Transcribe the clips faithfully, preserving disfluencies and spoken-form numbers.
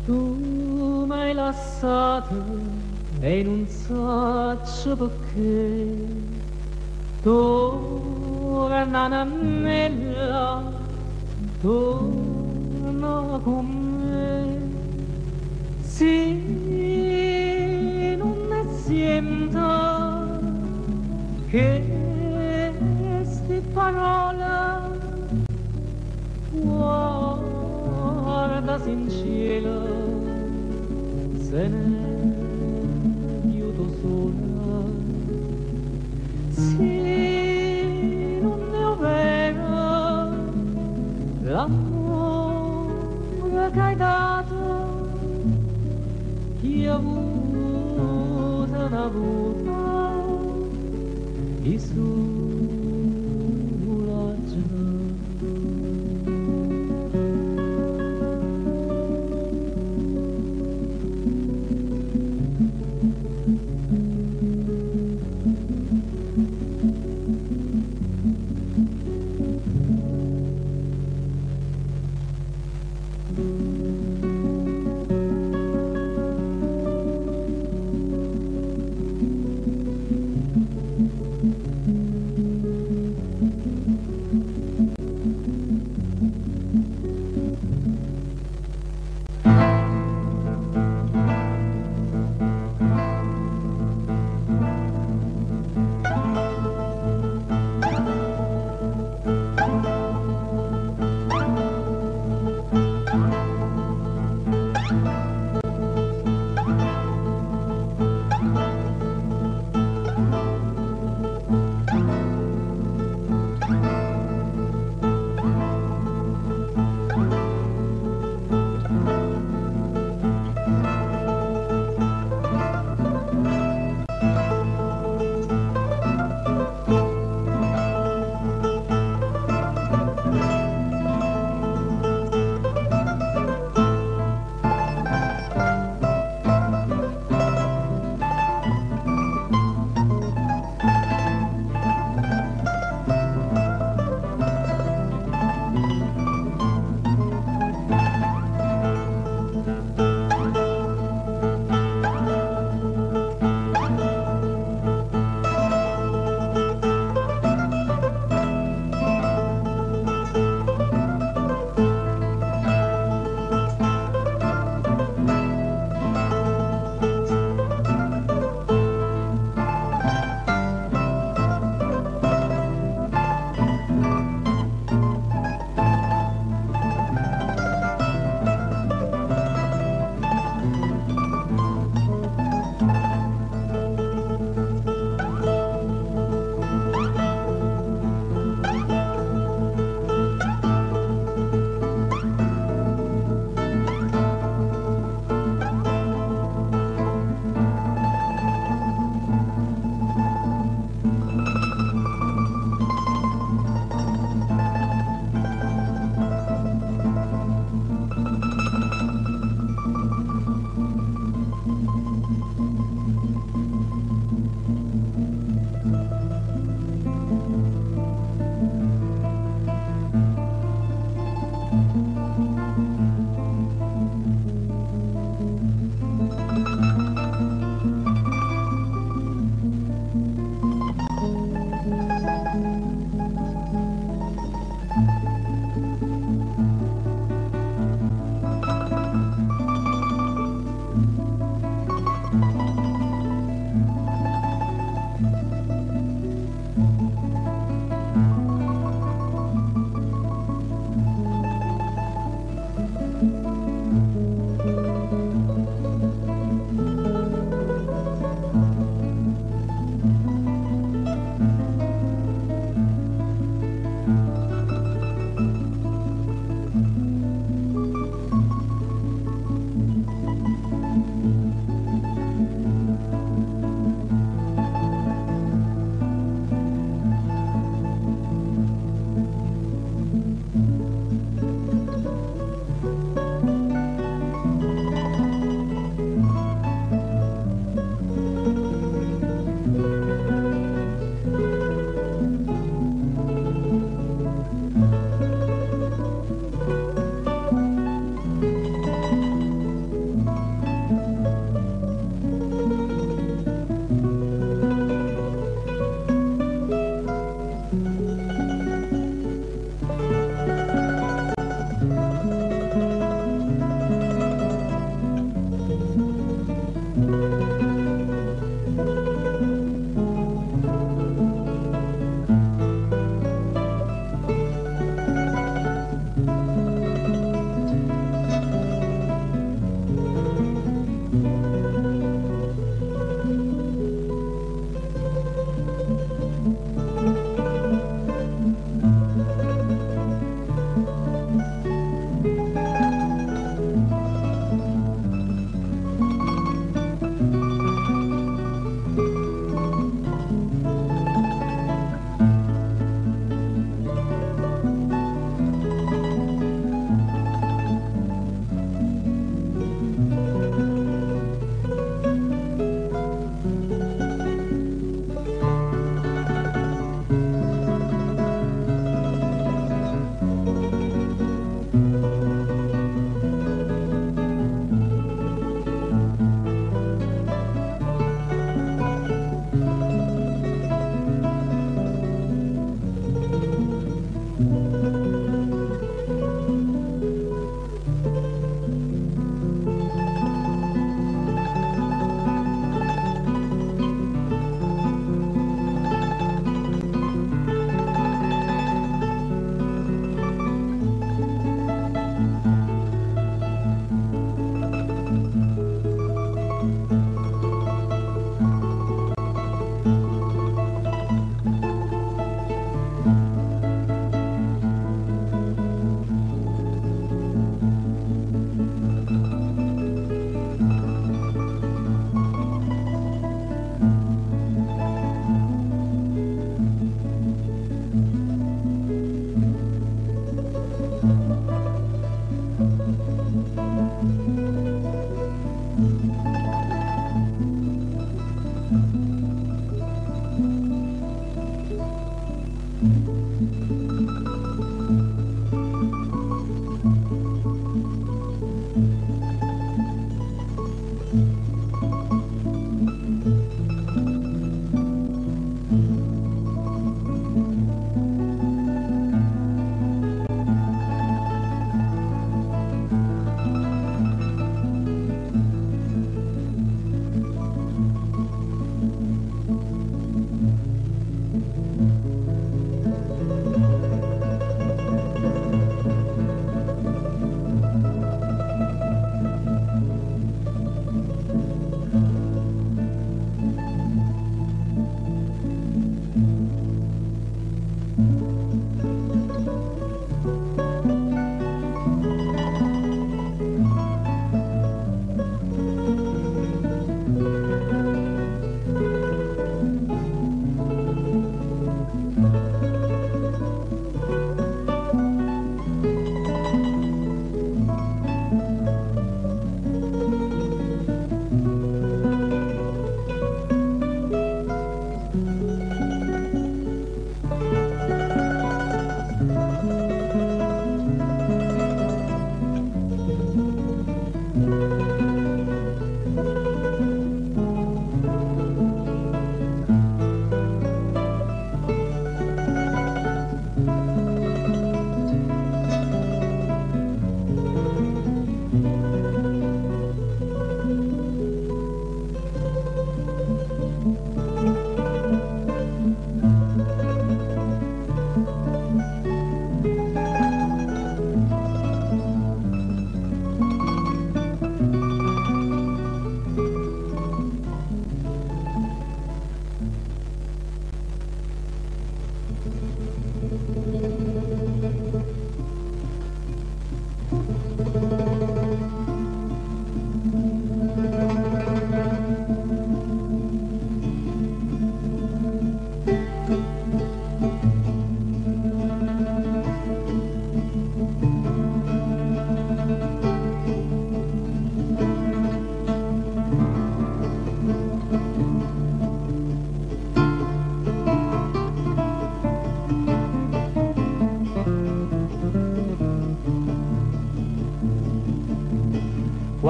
Tu m'hai lasciato e non so perché. Torna a me, torna con me. Sì, non ne sento che queste parole. Guarda in cielo, se ne chiudo sola. Sì, non è vero l'amore che hai dato, chi ha avuto, non ha avuto, i suoi ragioni.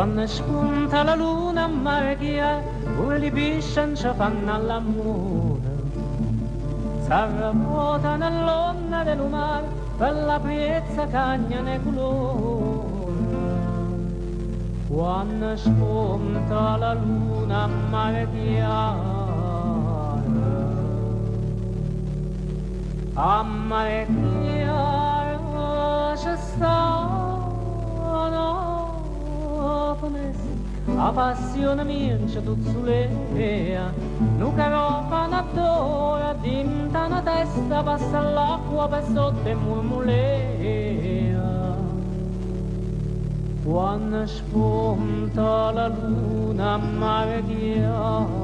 quando spunta la luna a mare chia, pure li pesci non ci fanno all'amore. S'arramota nell'onna del mare, per la piezza cagna ne colore. Quando spunta la luna a mare chiaro, a mare chiaro c'è sta una finestra, la passione mia c'è tutta sull'ea, nu carofana d'ora, dinta una testa, passa l'acqua per sotto e murmulea. Quando spunta la luna a mare chiaro,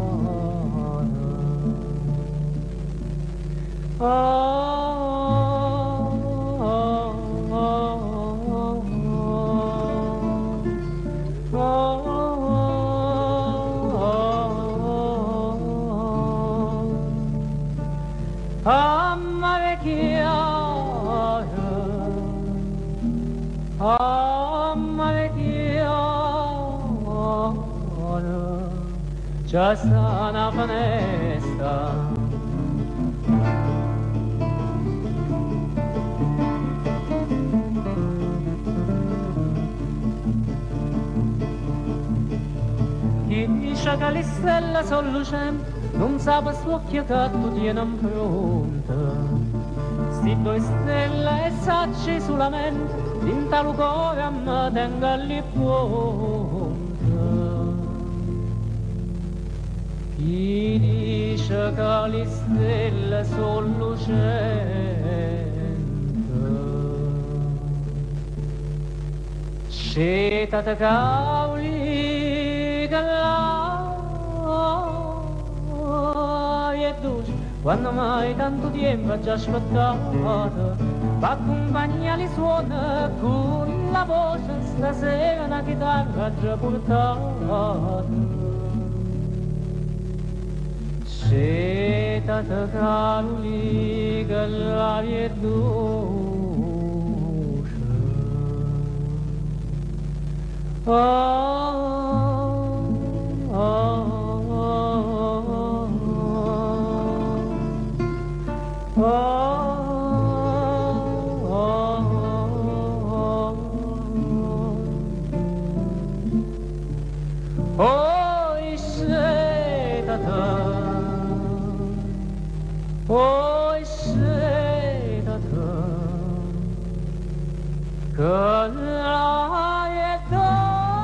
oh, oh, oh, oh, oh, a mare chiaro, a mare chiaro, c'è sta una finestra. Chi dice che le stelle sono lucenti, non sa per suo occhio che tu tieni in fronte. Sti due stelle e sacci sulla mente, in tal cuore a me tenga lì pronte. Chi dice che le stelle sono lucenti, scetate cavoli che l'aria è dolce, quando mai tanto tempo ha già aspettato, va accompagnare i suoni con la voce, stasera una chitarra già portata. Scetate cavoli che l'aria è dolce. Oh, oh, oh, oh, oh, oh, scetate, oh, scetate, che l'aria è dolce.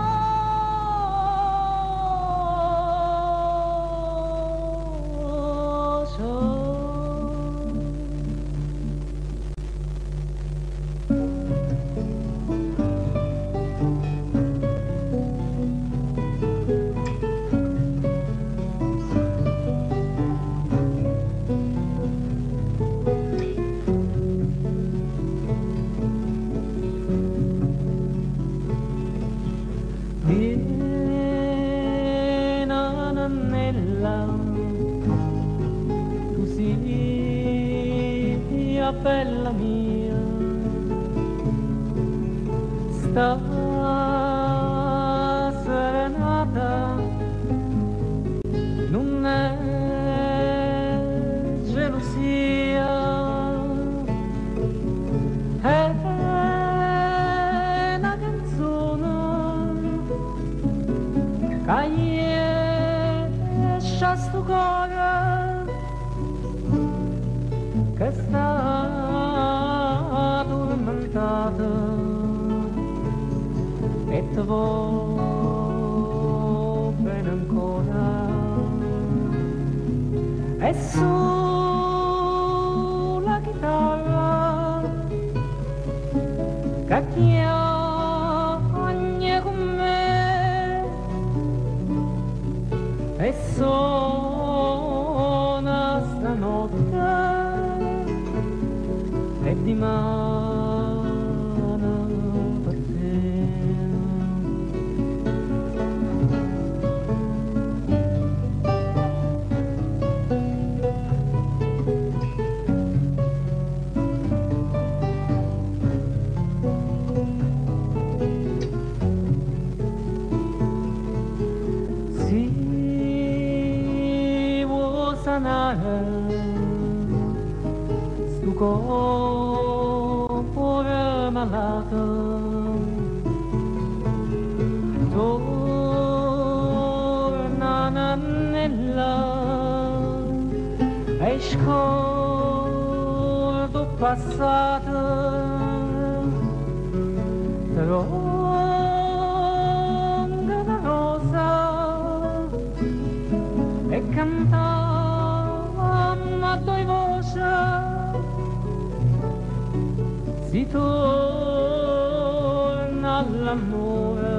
Tu sia bella mia, sta serenata non è gelosia, è una canzone che a sto cuore che sta addormentata e ti vuoi bene ancora, e sulla chitarra che chiagna con me e suona stanotte e di mano per te. sanare sto cuore malato. Torna Nannella e scordo passato, tronca una rosa e cantava a due voci, si torna all'amore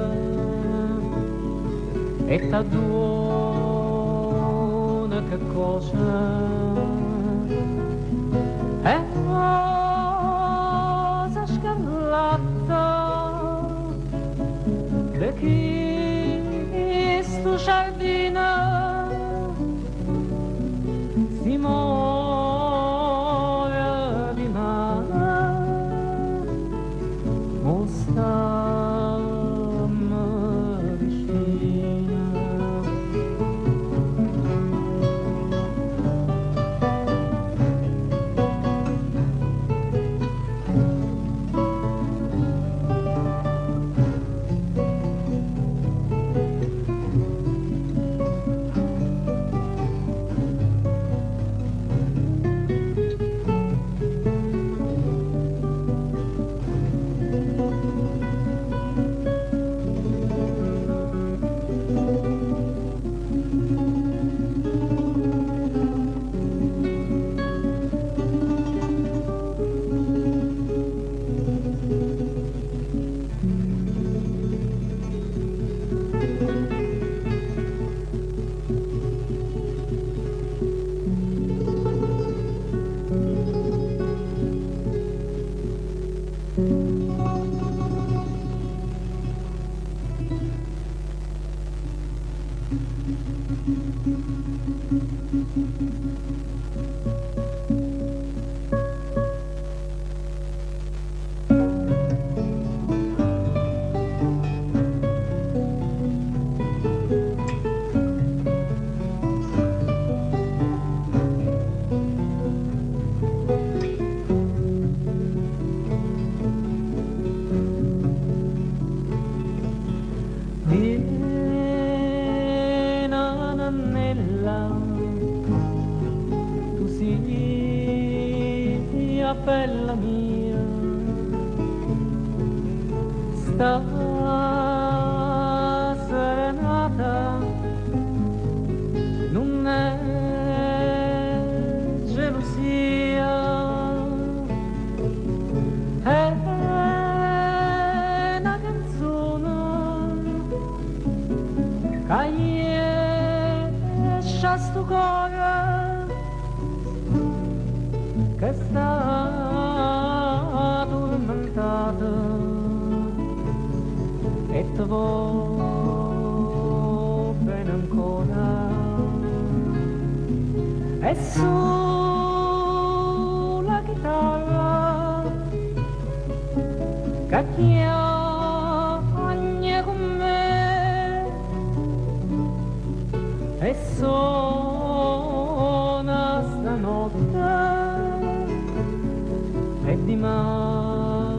e t'aduna che cosa è rosa scarlatta di chi sto giardino si muore di mare mostammi vicina. Tu sia bella mia, sta serenata non è gelosia, è una canzone che a sto cuore che sta addormentato e ti vuoi bene ancora e sulla chitarra che chiagna con me e suona stanotte e di mano.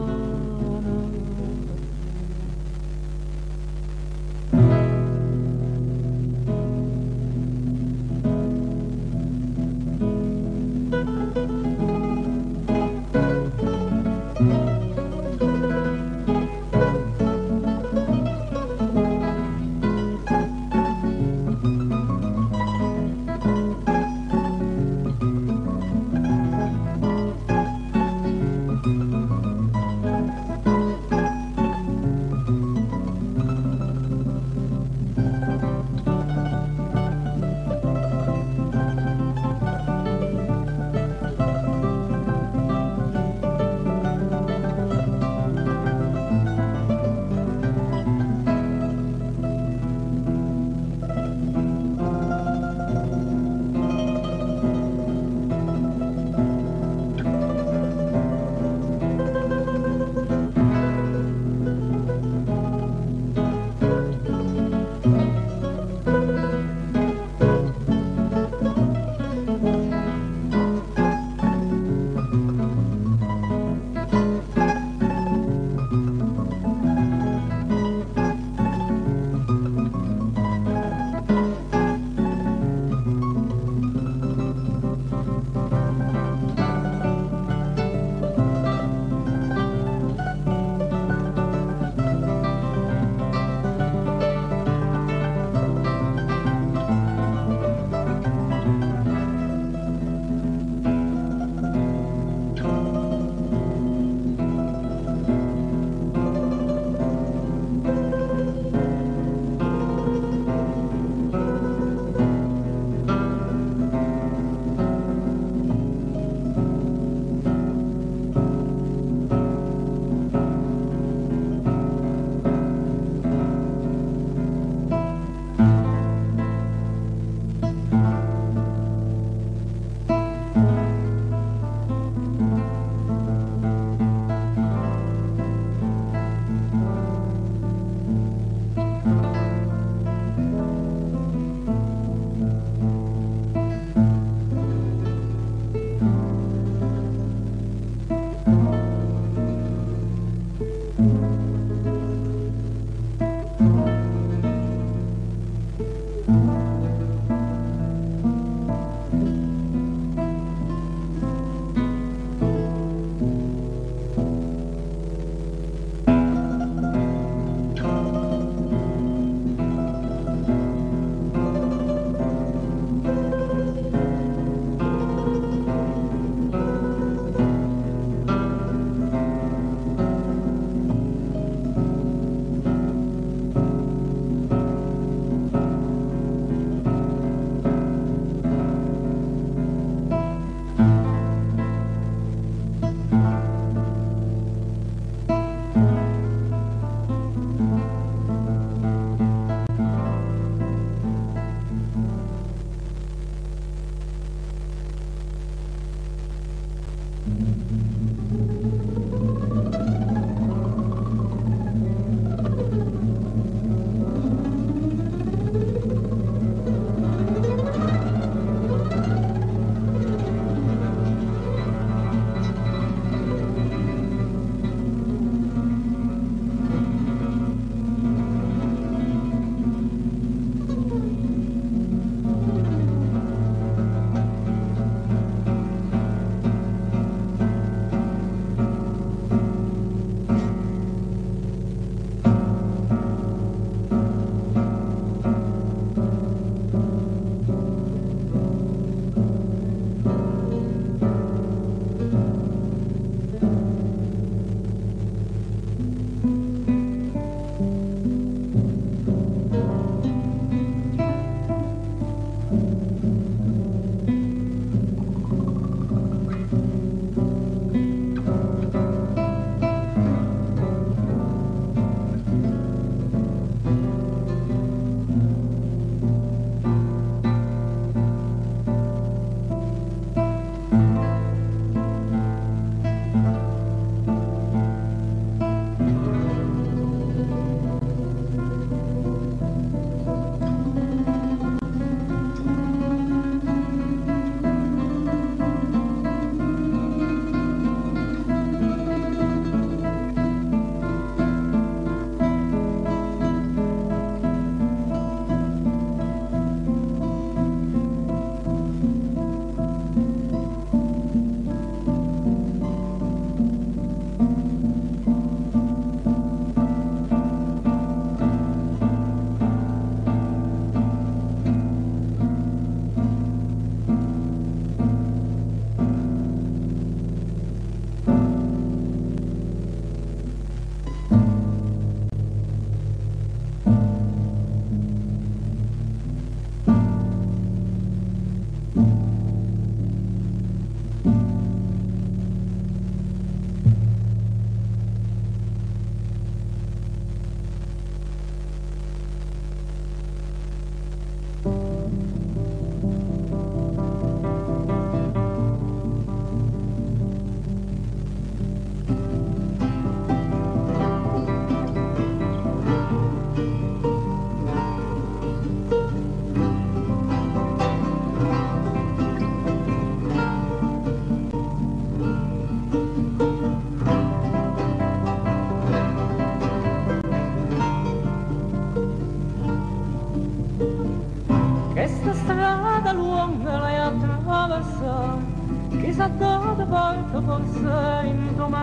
chissà dove porta forse in tua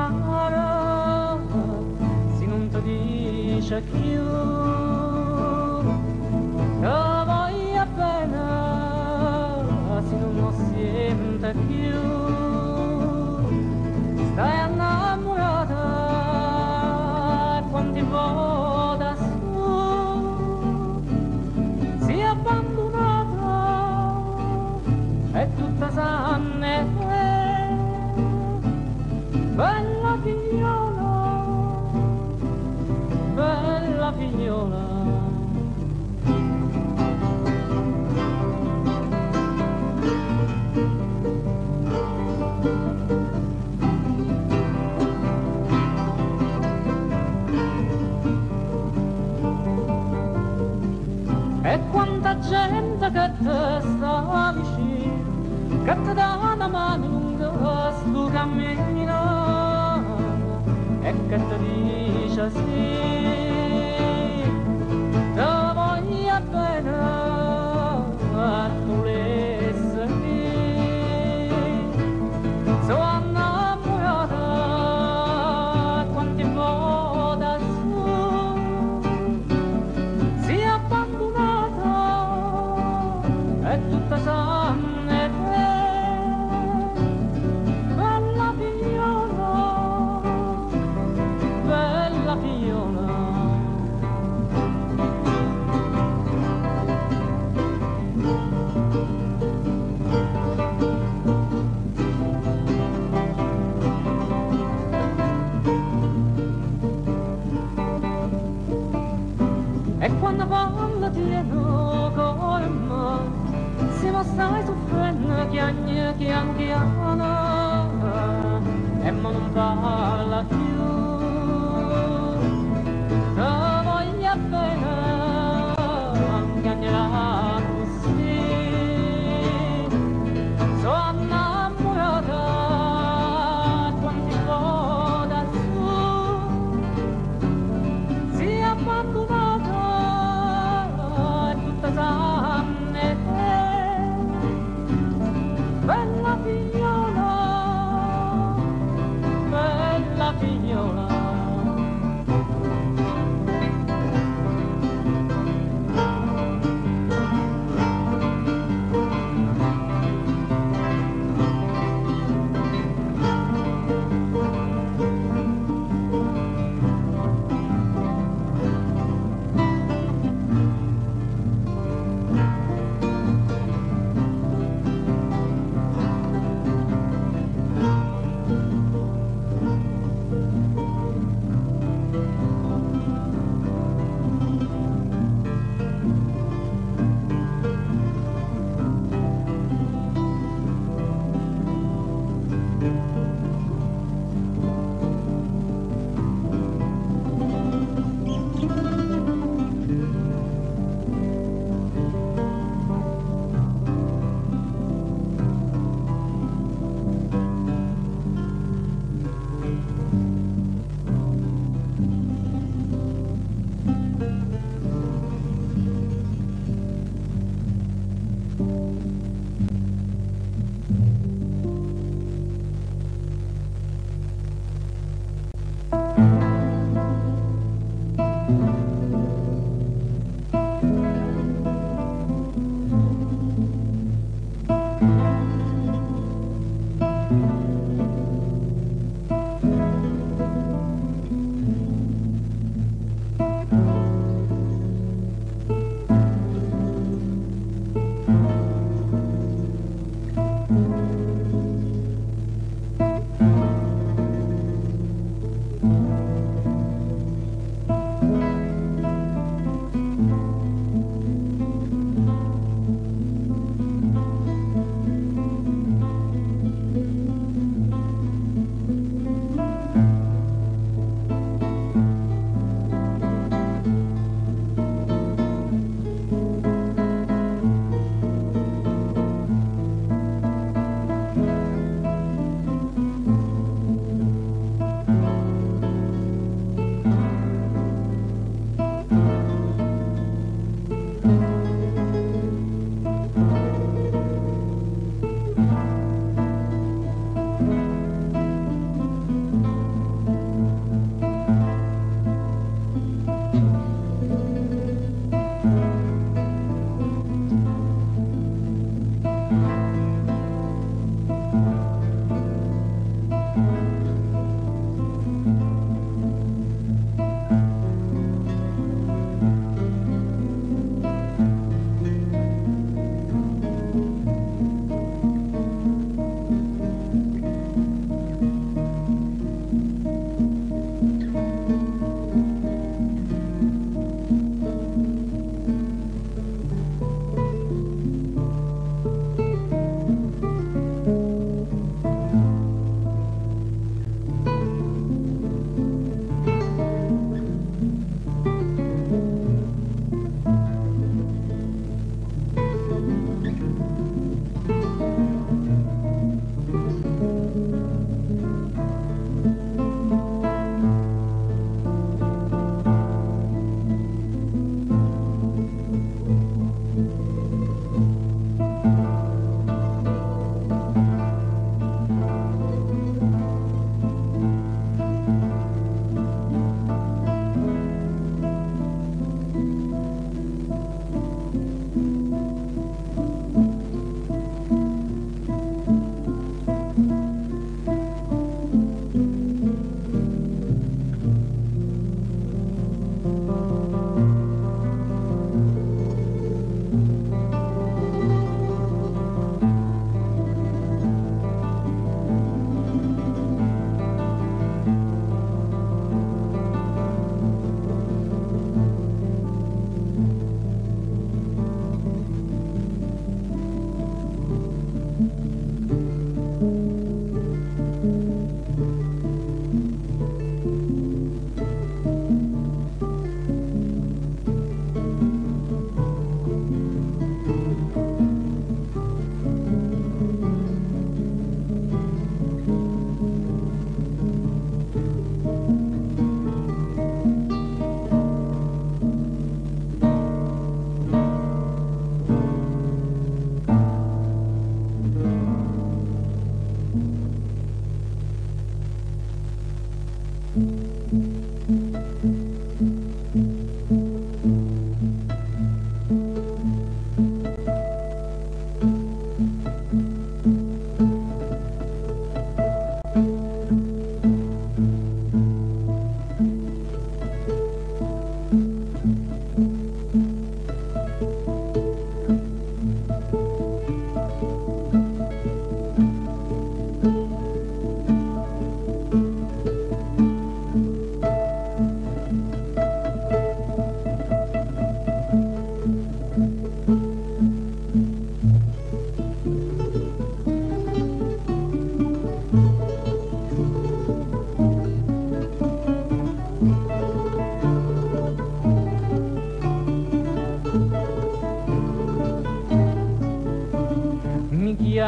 mare, se non ti dice più che voglio bene, se non lo sente più, stai innamorata quanti volte su, si è abbandonata e tutta sanne bella figliola, bella figliola. E quanta gente che te sta vicino, che ti dà una mano lunga sto cammino e che ti dice sì, ti voglio bene,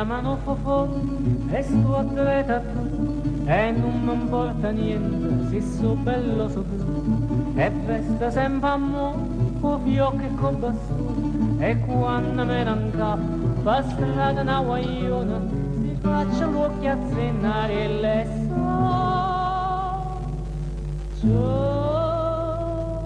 chiamano Fofò e sto atleta tu e non mi importa niente se so bello so blu e veste sempre a mo con fiocchi e con bastone e quando me ne incappo per strada una guagliona si faccia l'occhio a zennare e le so giusto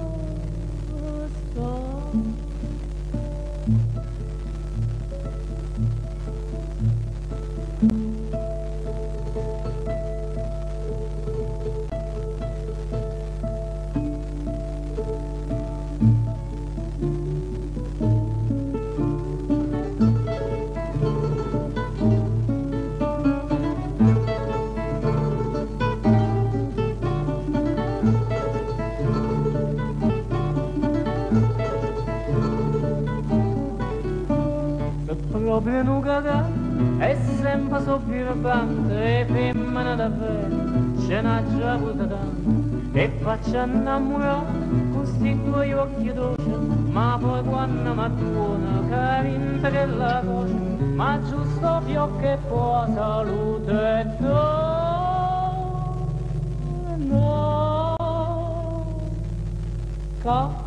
proprio un cagà è sempre sovvirbante e femmina davvero ce n'ha già avuta tante e faccia innamorare con sti tuoi occhi dolci ma poi quando mi tuona carinta che la cosa ma giusto fiocco e poi salute e do no ca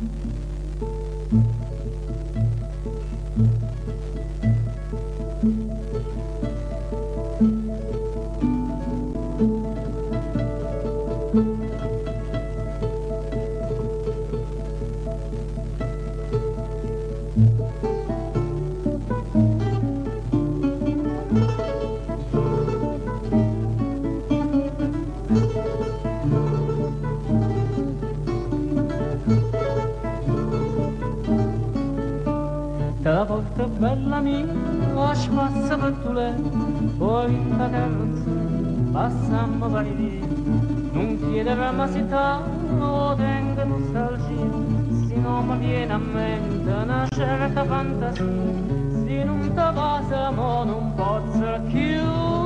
la volta bella mia, la spazza per tu lei, poi in la carrozza, passammo vari vie, non chiedere ma si ta, o tengo nostalgia, se non mi viene a mente una certa fantasia, se non ti passa mo non posso più,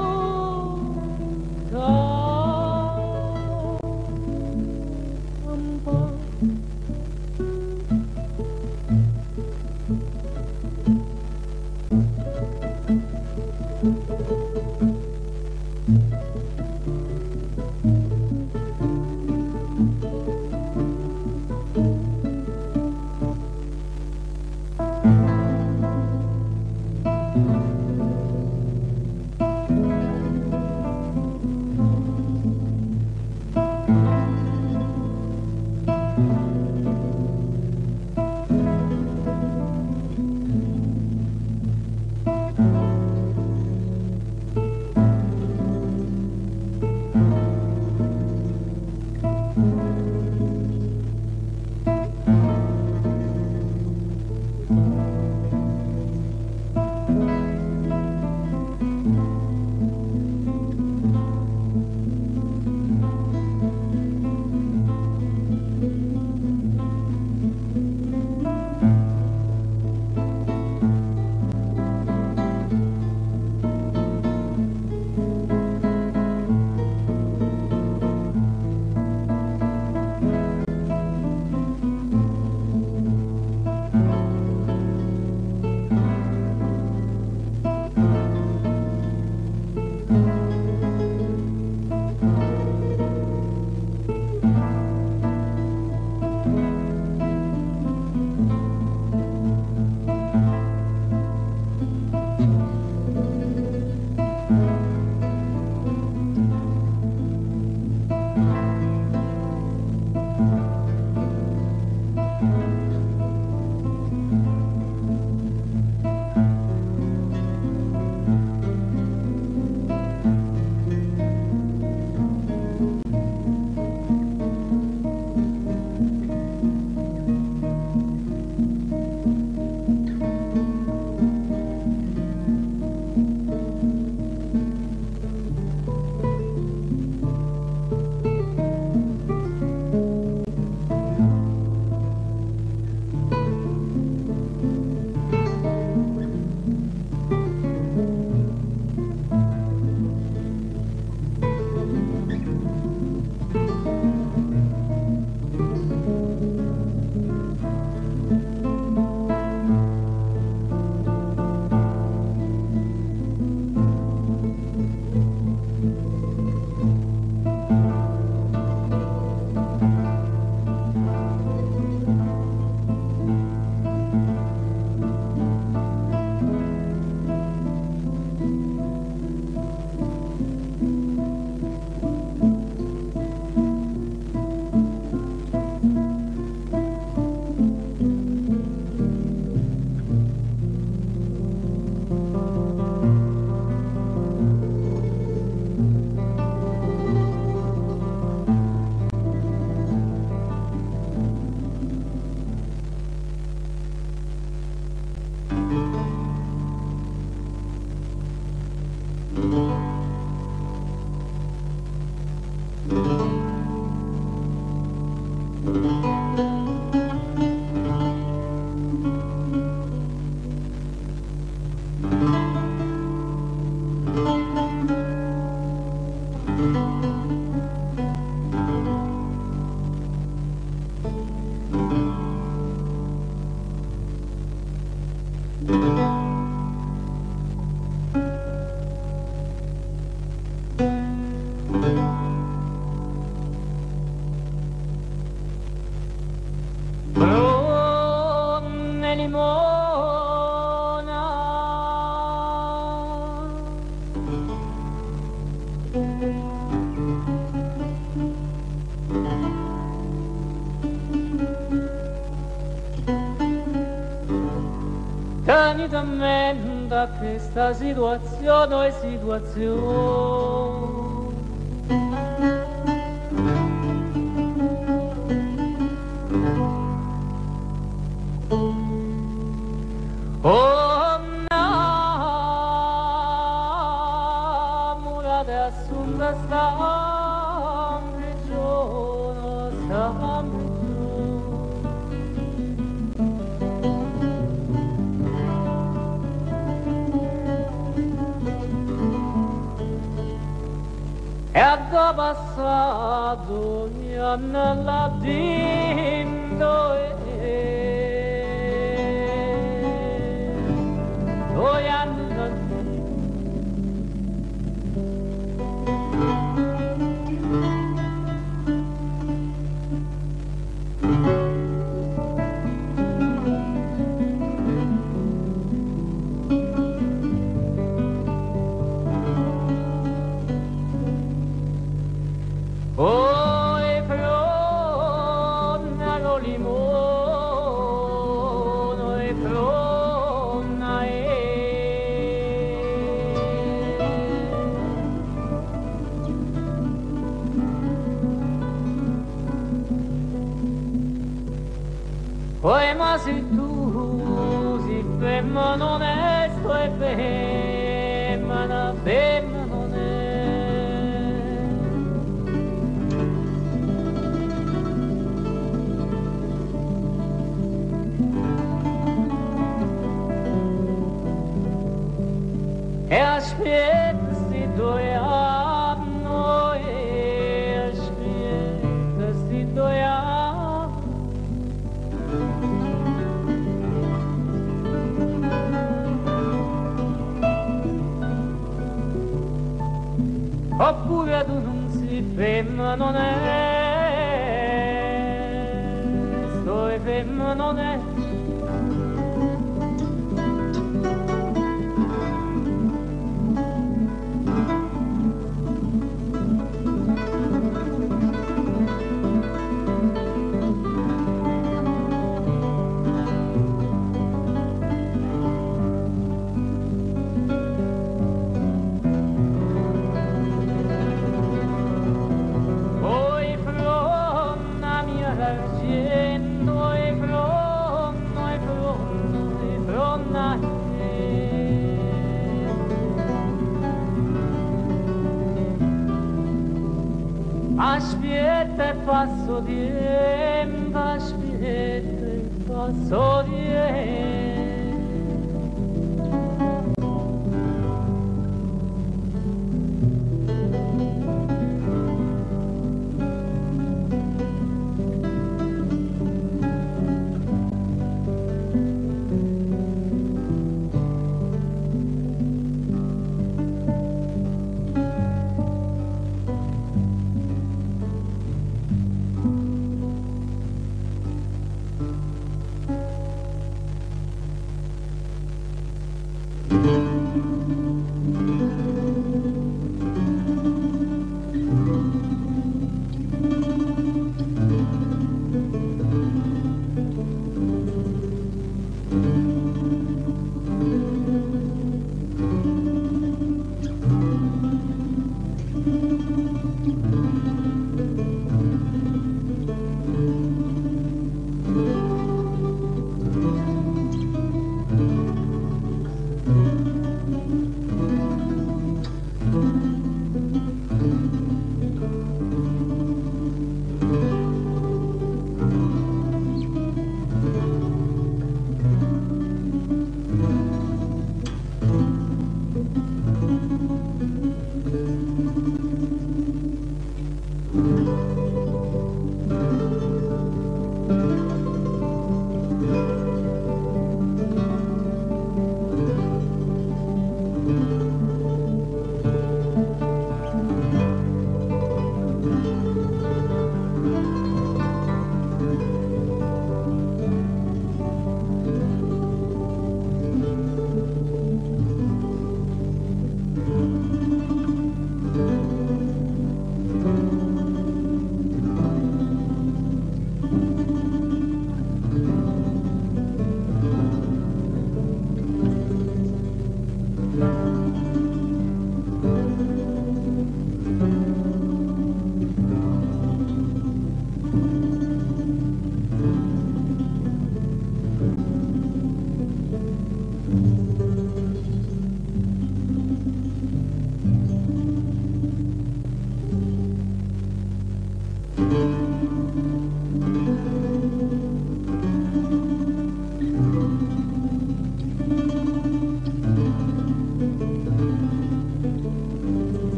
un po'. tenitamente a questa situazione e situazione. Oh, innamorate assunta sta in prigione, sta in prigione. E a passato gli anni là dentro e due anni là oh, e fronna con limone, e fronna e poi ma se tu si femmina onesto e femmina, femmina onesta. E aspetta sti due anni, e aspetta sti due anni. Oppure tu non si ferma, non è, sto e ferma non è. Argento e fronna e fronna e fronna aspetta e passo tempo, aspetta e passo tempo.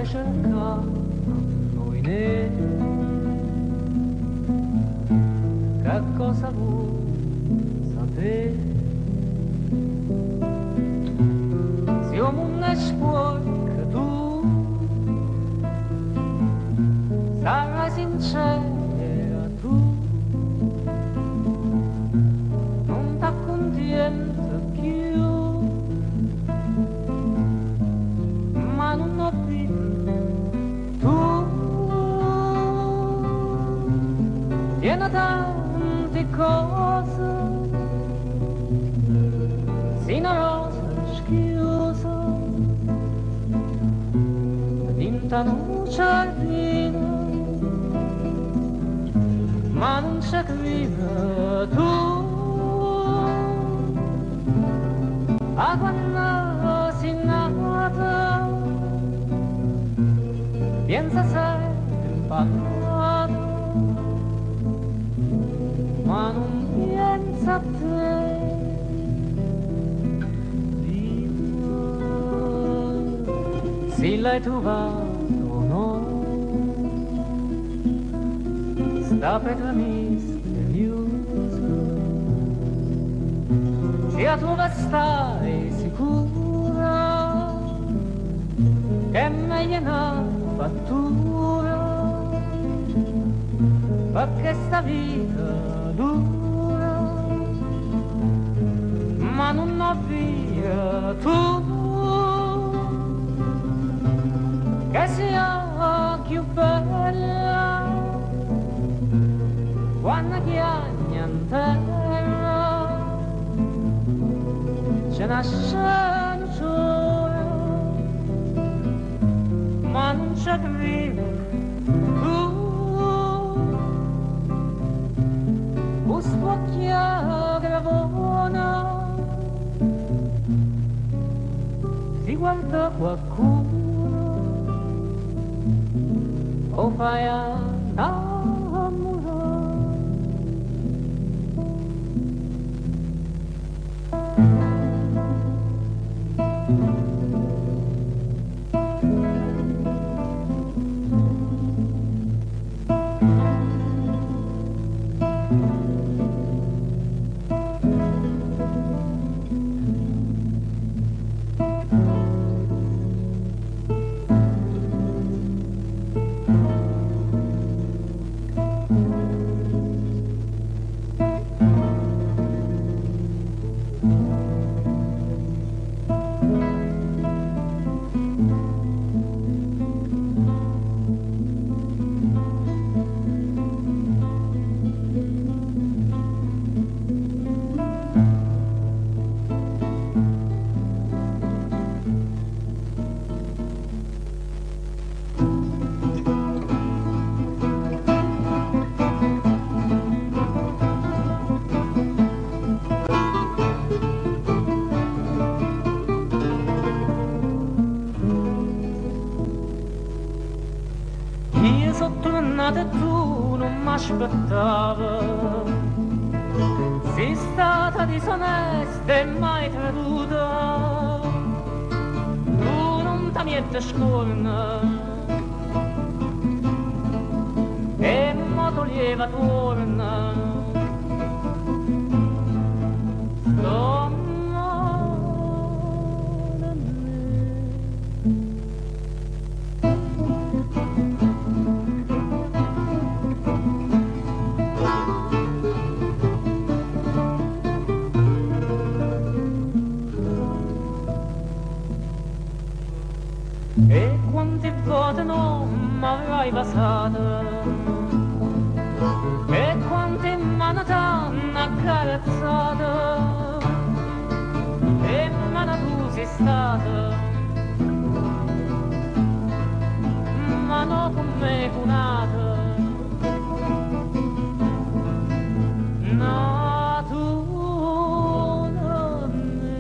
vai cercando noi ne che cosa vuoi sapere se io non ne spuoi che tu sarai sincera tu non t'accontenta più ma non ho tu tiene tante cose si una rosa schiusa dinta un giardino ma non c'è grida tu a quando si nata pensa sempre imparato ma non pensa a te se l'hai trovato no sta pietra misteriosa se a tua stai sicura che è meglio una fattura perché sta vita dura ma non ho via tu che sia più bella quando chiagna in terra c'è una scenura ma non c'è grida tu questo occhio gravona ti guarda qualcuno o fai a e tu non mi aspettava sei stata disonesta e mai creduta tu non ti metti scorna e mo toglieva torna sto male a me e quante volte non m'avrai basata e quante mani t'hanno accarezzata e mano tu sei stata ma no con me cunata no tu non me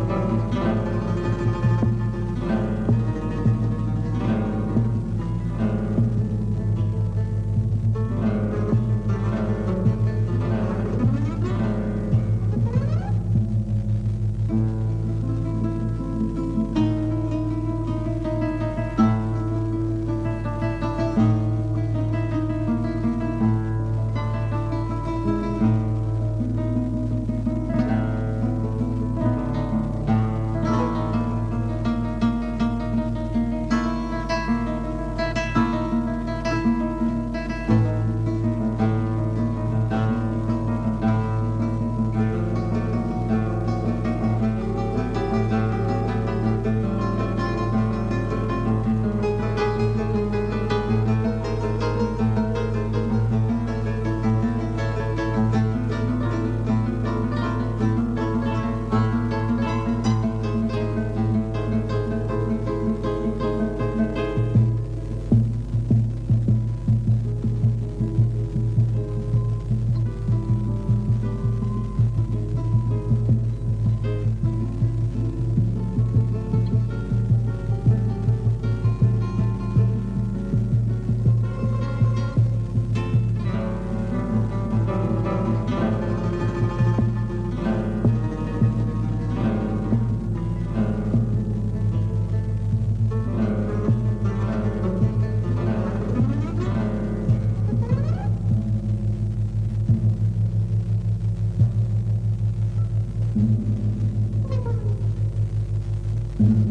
Mm-hmm.